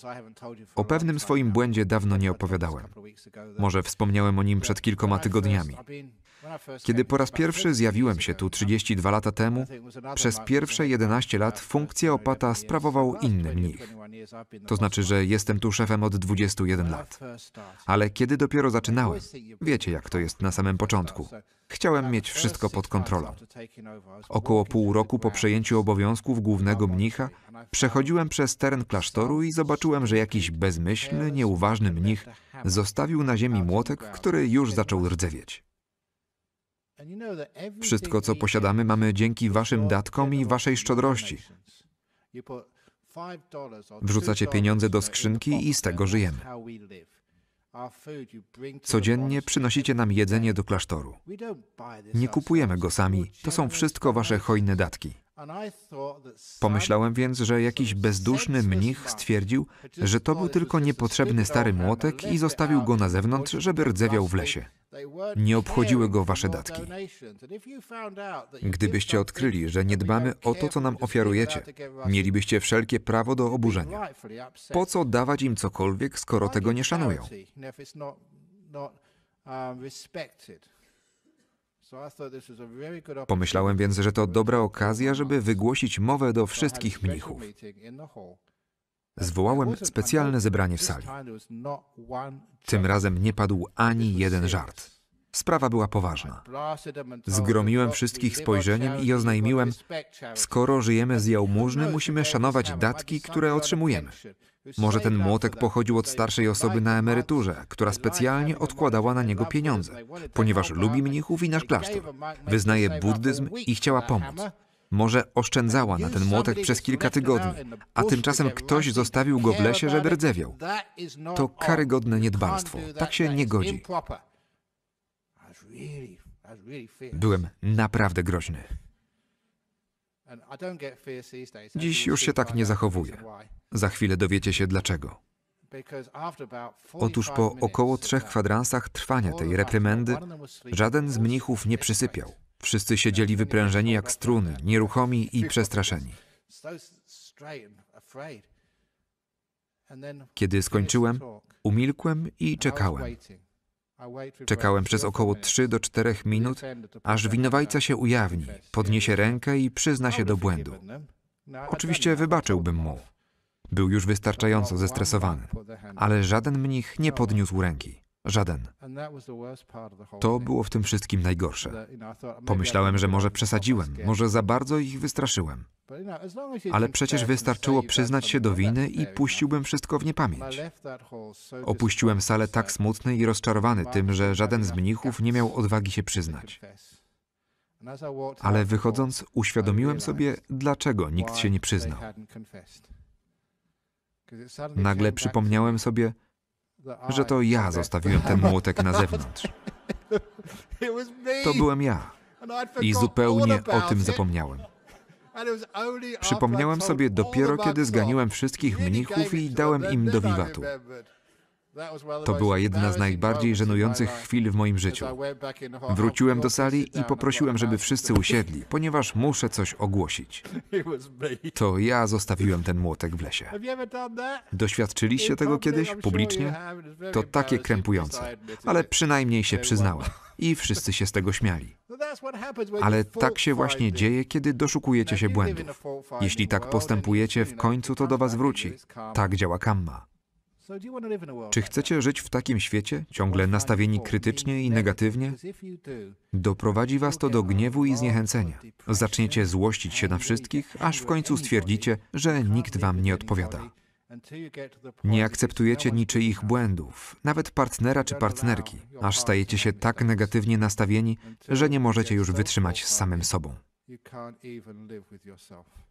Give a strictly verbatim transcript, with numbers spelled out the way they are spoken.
O pewnym swoim błędzie dawno nie opowiadałem. Może wspomniałem o nim przed kilkoma tygodniami. Kiedy po raz pierwszy zjawiłem się tu trzydzieści dwa lata temu, przez pierwsze jedenaście lat funkcję opata sprawował inny mnich. To znaczy, że jestem tu szefem od dwudziestu jeden lat. Ale kiedy dopiero zaczynałem, wiecie jak to jest na samym początku, chciałem mieć wszystko pod kontrolą. Około pół roku po przejęciu obowiązków głównego mnicha przechodziłem przez teren klasztoru i zobaczyłem, że jakiś bezmyślny, nieuważny mnich zostawił na ziemi młotek, który już zaczął rdzewieć. Wszystko, co posiadamy, mamy dzięki waszym datkom i waszej szczodrości. Wrzucacie pieniądze do skrzynki i z tego żyjemy. Codziennie przynosicie nam jedzenie do klasztoru. Nie kupujemy go sami, to są wszystko wasze hojne datki. Pomyślałem więc, że jakiś bezduszny mnich stwierdził, że to był tylko niepotrzebny stary młotek i zostawił go na zewnątrz, żeby rdzewiał w lesie. Nie obchodziły go wasze datki. Gdybyście odkryli, że nie dbamy o to, co nam ofiarujecie, mielibyście wszelkie prawo do oburzenia. Po co dawać im cokolwiek, skoro tego nie szanują? Pomyślałem więc, że to dobra okazja, żeby wygłosić mowę do wszystkich mnichów. Zwołałem specjalne zebranie w sali. Tym razem nie padł ani jeden żart. Sprawa była poważna. Zgromiłem wszystkich spojrzeniem i oznajmiłem, skoro żyjemy z jałmużny, musimy szanować datki, które otrzymujemy. Może ten młotek pochodził od starszej osoby na emeryturze, która specjalnie odkładała na niego pieniądze, ponieważ lubi mnichów i nasz klasztor. Wyznaje buddyzm i chciała pomóc. Może oszczędzała na ten młotek przez kilka tygodni, a tymczasem ktoś zostawił go w lesie, żeby rdzewiał. To karygodne niedbalstwo. Tak się nie godzi. Byłem naprawdę groźny. Dziś już się tak nie zachowuję. Za chwilę dowiecie się dlaczego. Otóż po około trzech kwadransach trwania tej reprymendy żaden z mnichów nie przysypiał. Wszyscy siedzieli wyprężeni jak struny, nieruchomi i przestraszeni. Kiedy skończyłem, umilkłem i czekałem. Czekałem przez około trzy do czterech minut, aż winowajca się ujawni, podniesie rękę i przyzna się do błędu. Oczywiście wybaczyłbym mu. Był już wystarczająco zestresowany, ale żaden mnich nie podniósł ręki. Żaden. To było w tym wszystkim najgorsze. Pomyślałem, że może przesadziłem, może za bardzo ich wystraszyłem. Ale przecież wystarczyło przyznać się do winy i puściłbym wszystko w niepamięć. Opuściłem salę tak smutny i rozczarowany tym, że żaden z mnichów nie miał odwagi się przyznać. Ale wychodząc, uświadomiłem sobie, dlaczego nikt się nie przyznał. Nagle przypomniałem sobie, że to ja zostawiłem ten młotek na zewnątrz. To byłem ja. I zupełnie o tym zapomniałem. Przypomniałem sobie dopiero, kiedy zganiłem wszystkich mnichów i dałem im do wiwatu. To była jedna z najbardziej żenujących chwil w moim życiu. Wróciłem do sali i poprosiłem, żeby wszyscy usiedli, ponieważ muszę coś ogłosić. To ja zostawiłem ten młotek w lesie. Doświadczyliście tego kiedyś publicznie? To takie krępujące, ale przynajmniej się przyznałem i wszyscy się z tego śmiali. Ale tak się właśnie dzieje, kiedy doszukujecie się błędów. Jeśli tak postępujecie, w końcu to do was wróci. Tak działa kamma. Czy chcecie żyć w takim świecie, ciągle nastawieni krytycznie i negatywnie? Doprowadzi was to do gniewu i zniechęcenia. Zaczniecie złościć się na wszystkich, aż w końcu stwierdzicie, że nikt wam nie odpowiada. Nie akceptujecie niczyich błędów, nawet partnera czy partnerki, aż stajecie się tak negatywnie nastawieni, że nie możecie już wytrzymać z samym sobą.